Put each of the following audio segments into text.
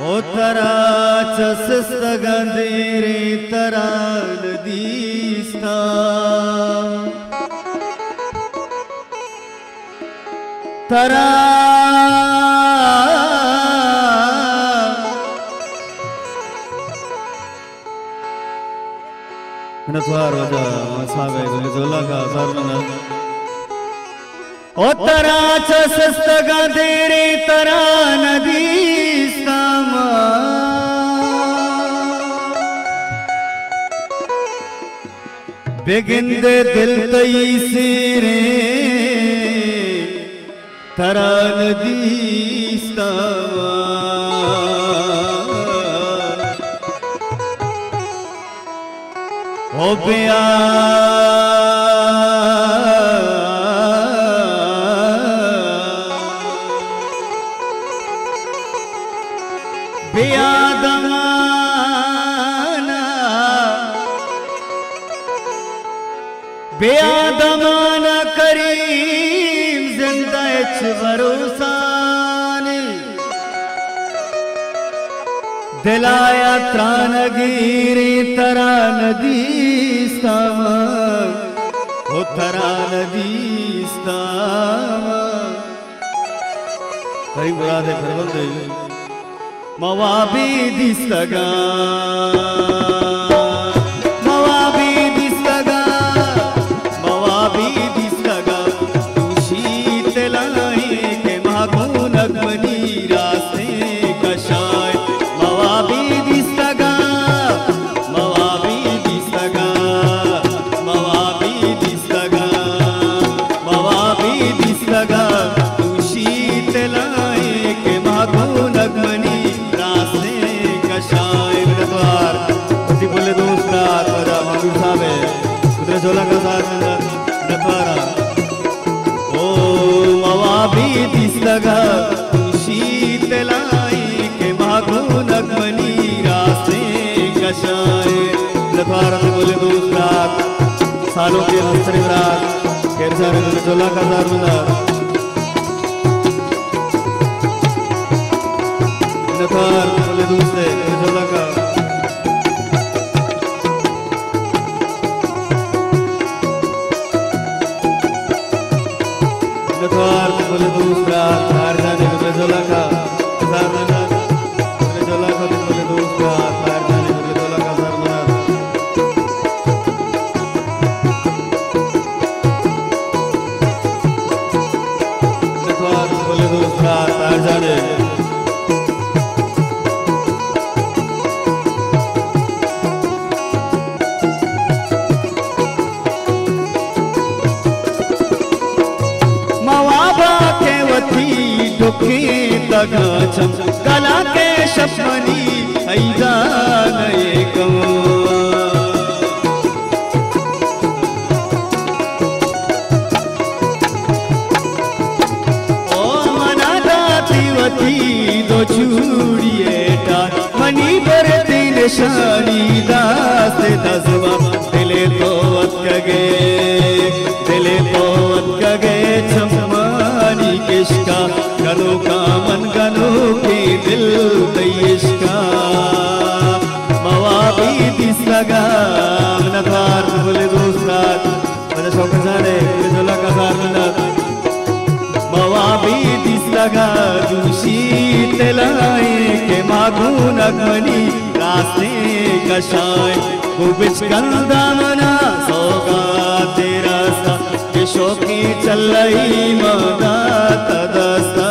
O tara sista gandiri taral dista tara नथवार वजा सावे जोला का सरना ओ तरा सस्त गंधेरे तरा नदी सामा बेगिंदे दिल तई सिरे तरा नदी सामा ओ बिया बेआदमाना करीम जिंदा भरोसानी दिलाया त्राणगिरी तरा नदी सामा ओ तरा नदी सामा करीम मुरादे फरवंदे मवाबी दिसगा जोला का साथ नथवारा ओ मवाबी दिसगा शीतलाई के मागो नगमनी रास्ते कशाए नथवारा से बोले दूसरा सालों के हंसरे रात केर सारे जोला का साथ नथवार बोले दूसरे जोला का बोले दूसरा हार जाने के जोला का सारना बोले जोला का बोले दूसरा हार जाने के जोला का सारना बोले दूसरा हार जाने तगा चम कला के शपनी ऐदा नए को ओ मना दातीवती दो चूड़िएटा मनी पर तीन शानी दास दसवा दिले तो अतगे चम्मानी किसका गलो का मन गलो के दिल तयिश्का मवाबी दिसगा नथवार बोले दूसरा बड़ा शौक जाने जोला का सारना मवाबी दिसगा जुशी तेलाई के मागो नगमनी रास्ते कशाय गुबिच कंदामना सोगा तेरा सा शोकी चलई मदा तदस्ता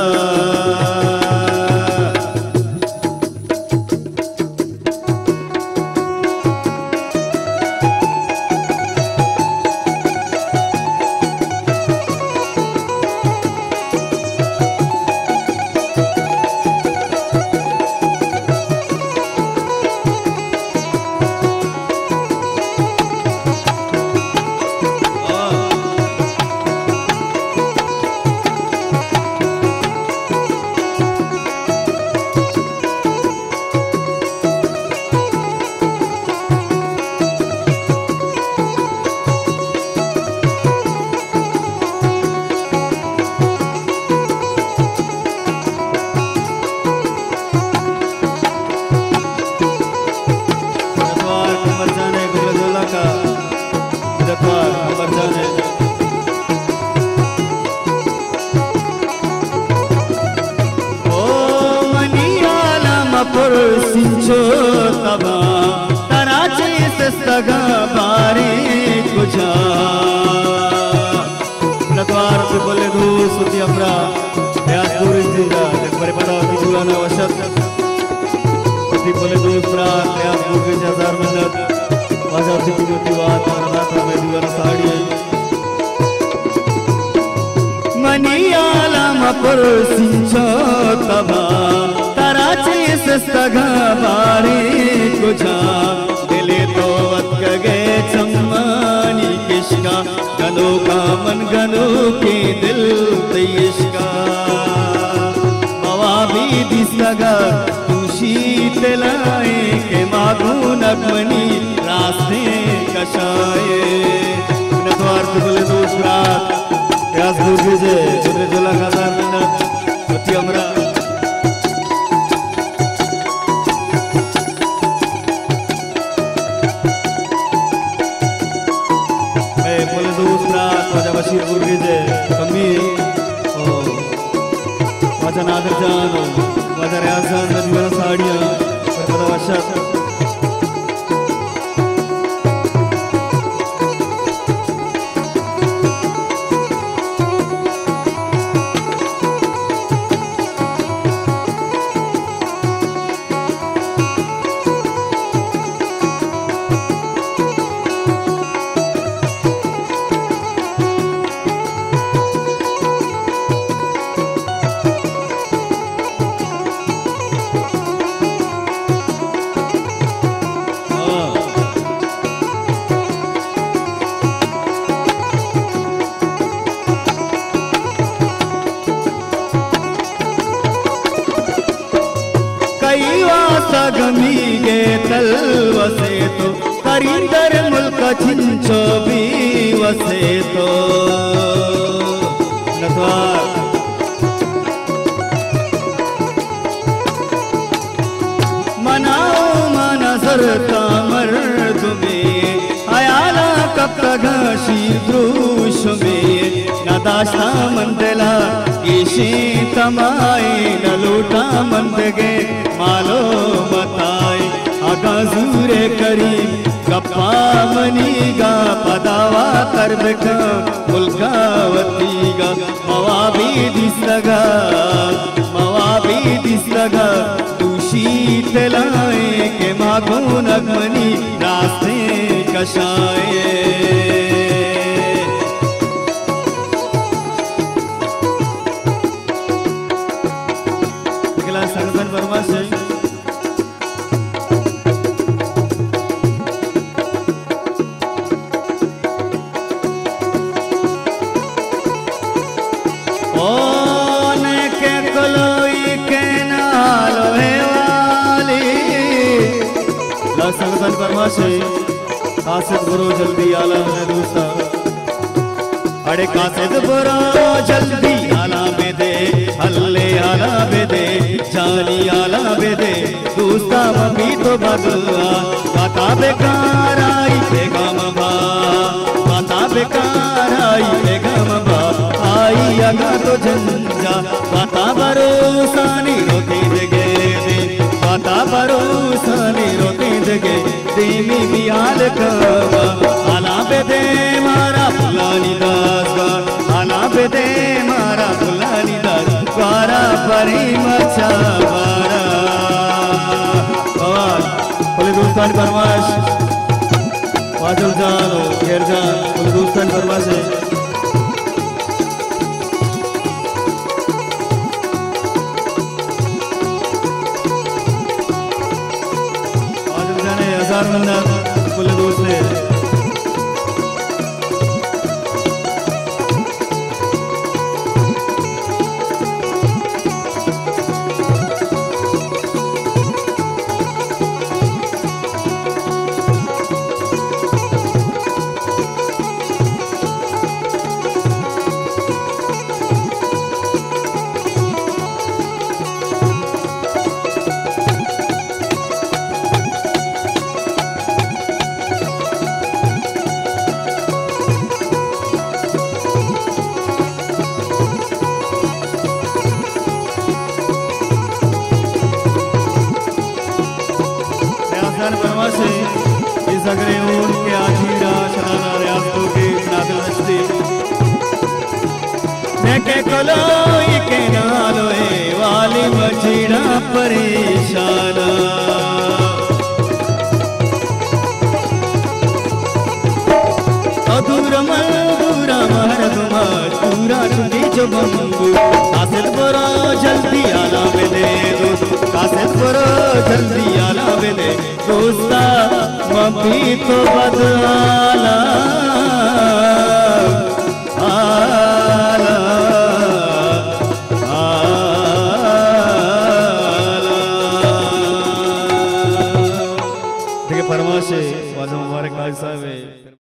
पर सिंचो तबा तराचे सस्तगा बारी कुजा नतवार पे बोले दो सुती अमरा याद दूर जिंदा बड़े बड़ा की जुलाना वशत सुती बोले दो अमरा याद दूर के हजार मिनट वाजा सुती जोती बात मरना था मैं जुलाना साड़ी मनी आलम पर सिंचो तबा तराचे सस्तगा बारी कुजा दिले तो वत गए चम्मानी किश्का गनो का मन गनो के दिल तेइश्का मवाबी दिसगा तुशी तलाए के मागू नगमनी रास्ते कशाए नतवार बोले दूसरा प्यास दूर जे उधर जोला खादार ना अति अमरा बोले दूसरा वाजा बशीर बुर्गे जे कमी ओ वाजा नादर जान वाजा रियाजान नदीवाला साड़ियाँ पर पता वशा गमी गे तल वसे तो करिंदर मुल्क छिंचो भी वसे तो नतवार मनाओ माना सरता मर्द में आयाला कब तक शीद्रुश में नदाशा मंदला ईशी तमाए न लूटा मंदगे मालो बताए आगाजूरे करी गप्पा मनीगा पदावा करबेका मुल्कावतीगा मवाबी दिसगा तुशी तलाए के मागो नगमनी रास्ते कशाए संगठन वर्मा से के कलोई के नालो है वाली ला संगठन वर्मा से कासिद बुरो जल्दी आला में दूसरा अरे कासिद बुरो जल्दी आला में दे हल्ले आला में दे जानी आला बेदे दूसरा मम्मी तो बदला बाता बेकार आई बेगम बा बाता बेकार आई बेगम बा आई अगा तो झंझा बाता भरोसा नहीं रोती जगे दे बाता भरोसा नहीं रोती जगे देवी बियाल कवा आला बेदे मारा फुलानी दास आला बेदे मारा फुलानी दास द्वारा परी मचा बारा बोले दोस्तान फरमाश वाजल जान खेर जान बोले दोस्तान फरमाश है वाजल जाने हजार बंदा बोले दोस्त है के कोलोई के नालोए वाली बछड़ा परेशाना अधूरा मधुरा मरदुमा पूरा चुकी जो बंबू कासिद बरो जल्दी आला बेदे कासिद बरो जल्दी आला बेदे दोस्ता मम्मी तो बदला आला देखिए फरमाइश है वाजा मुबारक भाई साहब